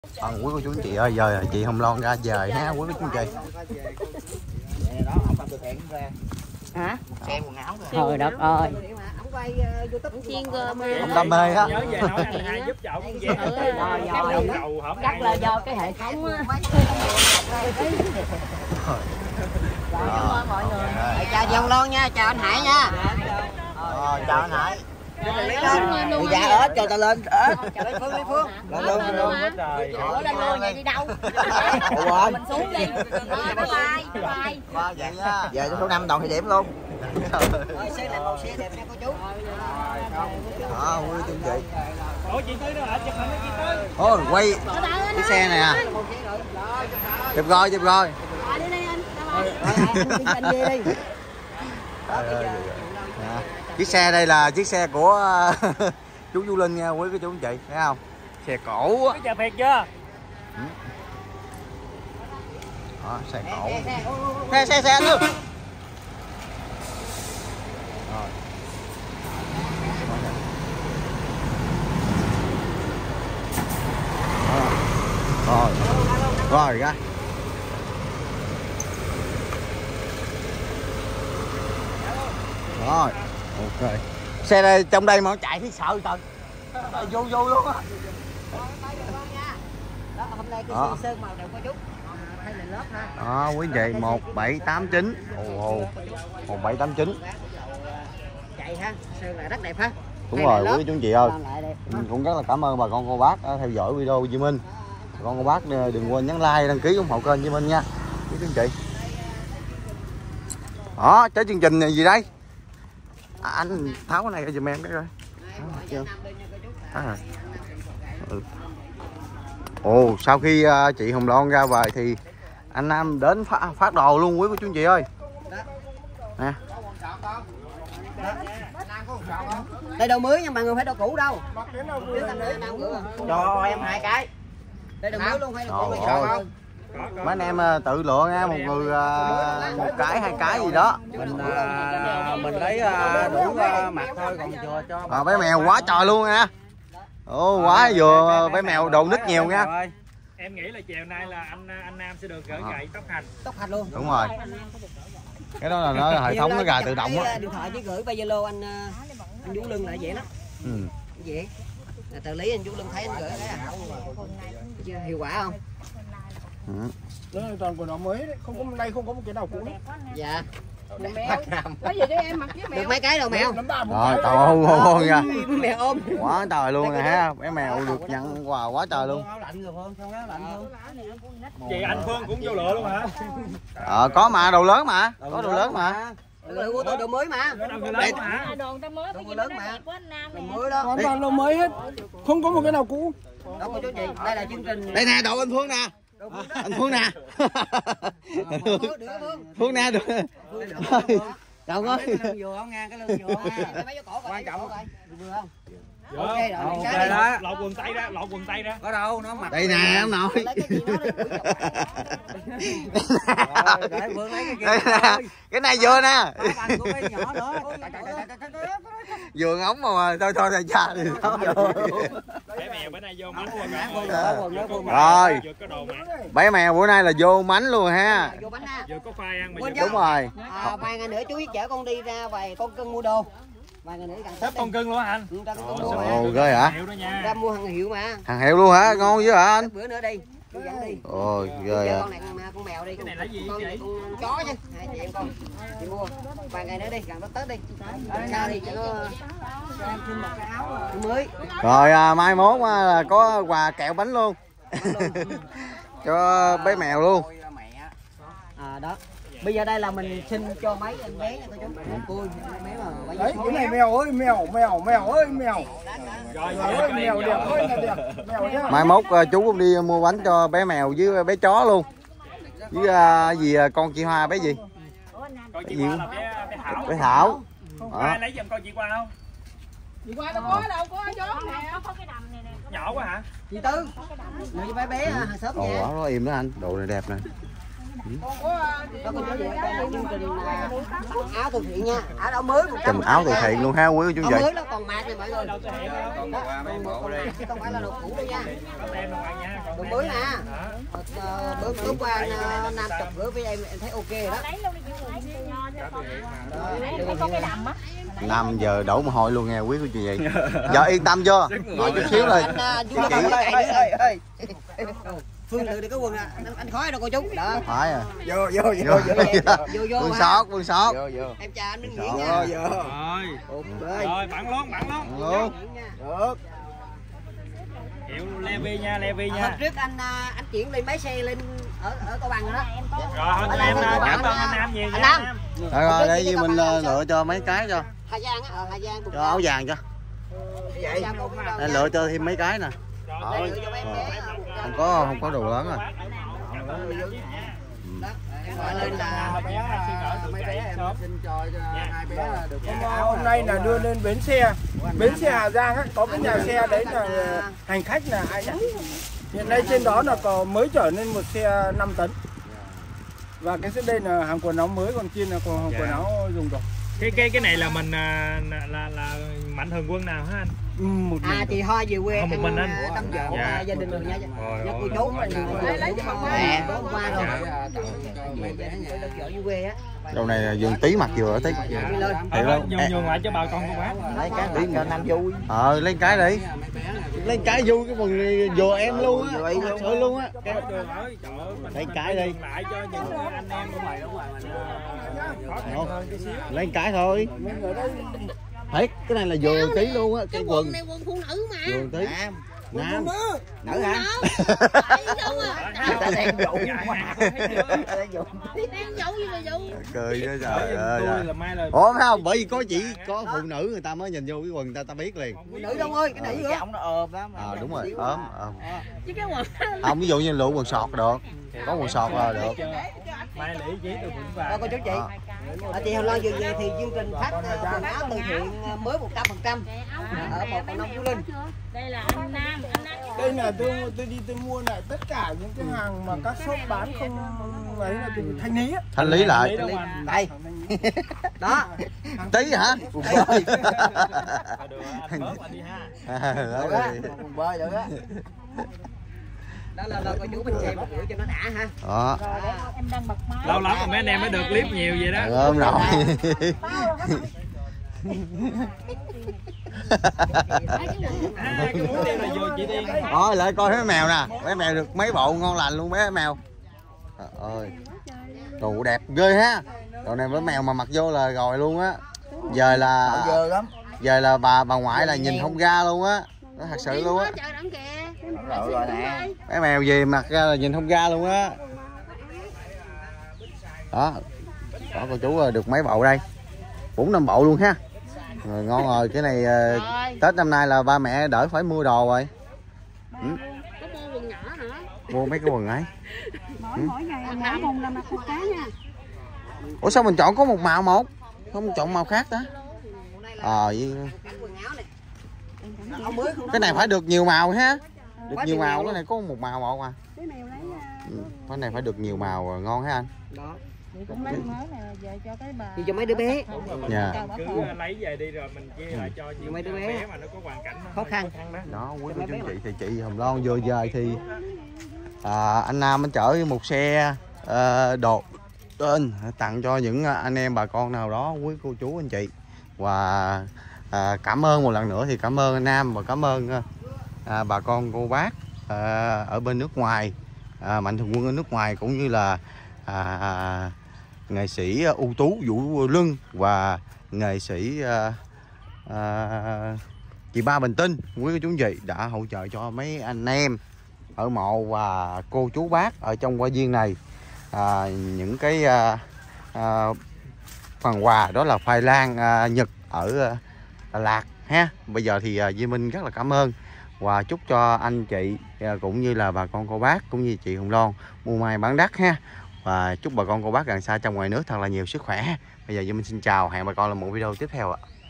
Quý cô chú anh chị ơi, giờ chị Hồng Loan ra về ha quý cô chú anh chị. Đó, ông từ thiện ra. Hả? Xem quần áo rồi. Trời đất ơi. Ông quay YouTube Chiên cơm Ông đam mê á. Nhớ về nói là hai giúp cho ông vẽ cầu hổm Chắc là do cái hệ thống á. Cảm ơn mọi người. Chào chị Hồng Loan nha, chào anh Hải nha. Chào anh Hải. Dạ ớt cho ta lên ớt. Lấy Phương. Lên luôn. Ủa lên luôn vậy đi đâu? Mình xuống đi. Bye bye. Vậy nha. Về số 5 toàn thị điểm luôn. Xe này màu xe đẹp nha cô chú. Đó, quý chú anh chị. Ủa chị Tư đâu hả? Chụp hình với chị Tư. Ôi, quay cái xe này à. Chụp rồi. Đi đi anh. Anh đi. Chiếc xe đây là chiếc xe của chú Du Linh nha quý cô chú anh chị, thấy không? Xe cổ á. Cái chà phẹt chưa? Đó, xe cổ. Xe luôn. Rồi ra. Rồi, ok. Xe đây trong đây mà nó chạy thì sợ trời. Vô luôn á. Đó, hôm nay cái sơn màu đẹp cô chú. Thay là lớp ha. Đó, quý vị 1789. Ồ, 1789. Chạy ha, sơn là rất đẹp ha. Đúng rồi quý chú anh chị ơi. Mình cũng rất là cảm ơn bà con cô bác đã theo dõi video Duy Minh. Bà con cô bác đừng quên nhấn like, đăng ký ủng hộ kênh Duy Minh nha quý chú anh chị. Đó, trái chương trình này gì đây? Anh tháo cái này ra giùm em cái coi. Ồ, sau khi chị Hồng Loan ra về thì anh Nam đến phát đồ luôn quý cô chú anh chị ơi. Nè. Đây đồ mới nhưng mà người phải đồ cũ đâu. Cho em 2 cái. Đây đồ mới luôn hay đồ cũ không? Mấy anh em tự lựa nha, một người 1 cái 2 cái gì đó. Mình lấy đủ mặt thôi còn chưa cho. Bé mèo quá trời luôn nha. Ồ, quá vừa bé mèo đồ nít nhiều nha. Em nghĩ là chiều nay là anh Nam sẽ được gửi gậy tốc hành luôn. Đúng rồi. Cái đó là nó hệ thống nó gà tự động á. Điện thoại với gửi qua Zalo anh Vũ Lưng lại vậy đó. Vậy. Trợ lý anh Vũ Lưng thấy anh gửi cái hiệu quả không? Đó là toàn quần áo mới đấy, không có đây không có một cái nào cũ nữa. Dạ. Có gì cho em mặc với mèo. Được mấy cái đâu mèo. Rồi, trời ơi nha. Mèo ôm. Quá trời luôn nè ha. Bé mèo được nhận quà quá trời luôn. Chị anh Phương cũng vô lựa luôn hả? Có mà, đồ lớn mà. Có đồ lớn mà. Đồ của tôi đồ mới mà. Đồ ta mới đồ lớn mà. Đồ mới đó. Hoàn toàn đồ mới hết. Không có một cái nào cũ. Đó cô chú chị, đây là chương trình. Đây nè, đồ anh Phương nè. Anh Phương nè. Phương nè được. Chào ơi. Cái lưng vừa không nha, cái lưng vừa. Quan trọng vừa không? Ok rồi. Đó. Lột quần tay ra. Có đâu, nó mặc. Đây nè ông nội. Cái này vừa nè. Vừa ngóng mà thôi cha thì không vô. Bé mèo bữa nay vô mánh luôn. Rồi. Bé mèo bữa nay là vô mánh luôn ha. Vô bánh ha. Vừa có khoai ăn mà. Đúng rồi. Vài ngày nữa chú với chở con đi ra vài con cưng mua đồ. Vài ngày nữa gần Tết con cưng luôn hả anh? Ồ, ghê hả? Ra mua hàng hiệu mà. Hàng hiệu luôn hả? Ngon dữ hả anh? Bữa nữa đi. Chú dẫn đi. Ôi, ghê à. Con này con mèo đi. Cái này là gì chị? Con chó chứ. Hai chị em con. Chị mua. Vài ngày nữa đi, gần Tết đi. Sao đi cho nó xin một cái áo mới. Rồi mai mốt là có quà kẹo bánh luôn. Cho bé mèo luôn. Đó. Bây giờ đây là mình xin cho mấy em bé nha cô chú. Đấy, cái này mèo ơi, mèo ơi, mèo. Rồi ơi, mèo đẹp ơi là đẹp. Mèo nhá. Mai mốt chú cũng đi mua bánh cho bé mèo với bé chó luôn. Với gì con chị Hoa bé gì? Con chị Hoa là bé Thảo. Ai lấy giùm con chị Hoa không? Chị qua đâu có đâu, có chó nè. Có cái đầm này nè. Nhỏ quá hả? Chị Tư. Người cho bé hàng xóm nha. Ồ, nó im đó anh, đồ này đẹp nè. Đó con chú gì đây là chương trình áo từ thiện nha, áo mới. Chùm áo từ thiện luôn ha quý cô chú anh chị. Mới đó còn mát nha mọi người. Không phải là đồ cũ đâu nha. Đồ mới nè. Bữa qua Nam chụp gửi với em thấy ok đó. Có cái đầm á. 5 giờ đổ mồ hôi luôn nghe quý cô chú vậy. Giờ yên tâm chưa? Ngồi chút xíu thôi. Phương Tự đi có quần anh khói đâu cô chú. Đó. Phải à. Vô. Vương sót. Em chào anh Minh Nguyễn nha. Rồi bắn luôn. Được. Hiệu Levi nha. Hôm trước anh chuyển lên máy xe lên ở Cao Bằng rồi đó. Rồi thôi em cảm ơn anh Nam nhiều nha. Anh Nam. Rồi để gì mình lựa cho mấy cái cho. Hà Giang á, Hà Giang. Cho áo vàng cho. Anh lựa cho thêm mấy cái nè. Không có đồ lớn rồi. Hôm nay là đưa lên bến xe Hà Giang á, có cái nhà xe đấy là hành khách là ai nhỉ? Hiện nay trên đó là còn mới chở lên một xe 5 tấn. Và cái đây là hàng quần áo mới, còn trên là còn hàng quần áo dùng rồi. Cái này là mình là Mạnh Thường Quân nào hả anh? Một mình. Chị Hoa về quê một mình anh tắm dỗ gia đình rồi nha. Nha cô chú mà lấy cho con mẹ qua rồi. Vợ quê á. Đầu này là vườn tí mặt vừa tí. Nhường lại cho bà con cô bác. Lấy cái tí cho Nam vui. Lấy cái đi. Lấy cái vui cái phần này vừa em luôn á. Thật luôn á. Lấy cái đi. Lại cho những anh em của mày lấy cái thôi. Thiệt, cái này là vừa tí luôn á, cái quần này quần phụ nữ mà. vừa tí. Nam. Nữ hả? Ta đang dụ. Đang dụ gì mà dụ. Cười đó trời ơi. Ủa phải không? Bởi vì có chỉ có phụ nữ người ta mới nhìn vô cái quần ta biết liền. Phụ nữ đâu ơi, cái này Ông nó ôm lắm. Đúng rồi, ốm. Chứ cái quần. Không, ví dụ như lụa quần sọt được. Có quần sọt là được. Mai lễ giấy từ Vĩnh Vàng. Đâu cô chú chị. Chị Hồng Loan vừa về thì chương trình phát quần áo từ thiện mới 100% ở một Nông Phú Linh. Đây là anh Nam. Đây là tôi đi tôi mua lại tất cả những cái hàng mà các shop bán không ấy là từ thanh lý á. Thanh lý lại. Đây. Đó. Tí hả? Quần bơi. Quần bơi được á. Đó là cô chú mình xem một bữa cho nó đã ha. Đó. Em đang bật máy. Lâu lắm rồi mấy anh em mới được clip nhiều vậy đó. Ôm rồi. Thôi lại coi mấy mèo nè, mấy mèo được mấy bộ ngon lành luôn mấy mèo. Trời ơi. Đồ đẹp ghê ha. Đồ này với mèo mà mặc vô là rồi luôn á. Giờ là bà ngoại là nhìn không ra luôn á. Nó thật sự luôn á. Mấy mèo gì mặc ra là nhìn không ra luôn á. Đó. Đó cô chú được mấy bộ đây. 4-5 bộ luôn ha. Rồi, ngon rồi, cái này Tết năm nay là ba mẹ đỡ phải mua đồ rồi. Có mua quần nhỏ nữa. Mua mấy cái quần ấy. Mỗi ngày em mỗi mùng là mặc một cái nha. Ủa sao mình chọn có một màu một? Không chọn màu khác đó. Cái này phải được nhiều màu ha. Được nhiều màu, cái này có một màu một à. Cái này phải được nhiều màu ngon ha anh. Đó. Cũng lấy mới là về cho cái bà. Cho mấy đứa bé. Dạ. Cứ lấy về đi rồi mình chia lại cho những mấy đứa bé mà nó có hoàn cảnh khó khăn. Đó, quý cô chú chị thì chị Hồng Loan vừa về thì anh Nam anh chở một xe đồ tên tặng cho những anh em bà con nào đó quý cô chú anh chị. Và cảm ơn một lần nữa thì cảm ơn anh Nam và cảm ơn bà con cô bác ở bên nước ngoài, Mạnh Thường Quân ở nước ngoài, cũng như là nghệ sĩ ưu tú Vũ Luân và nghệ sĩ chị Ba Bình Tinh, quý cô chú anh chị đã hỗ trợ cho mấy anh em ở mộ và cô chú bác ở trong hoa viên này những cái phần quà, đó là khoai lang Nhật ở Đà Lạt ha. Bây giờ thì Duy Minh rất là cảm ơn và chúc cho anh chị cũng như là bà con cô bác cũng như chị Hồng Loan mua may bán đắt ha, và chúc bà con cô bác gần xa trong ngoài nước thật là nhiều sức khỏe. Bây giờ Duy Minh xin chào, hẹn bà con là một video tiếp theo ạ.